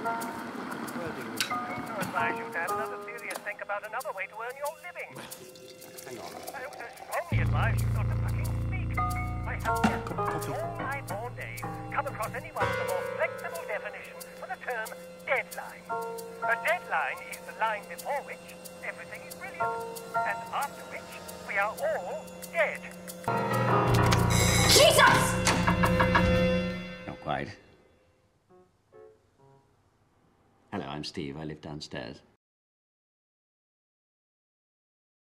I advise you to have another serious think about another way to earn your living. Hang on. I also strongly advise you not to fucking speak. I have never, in all my born days, come across anyone with a more flexible definition for the term deadline. A deadline is the line before which everything is brilliant, and after which we are all dead. Jesus! Not quite. Hello, I'm Steve. I live downstairs.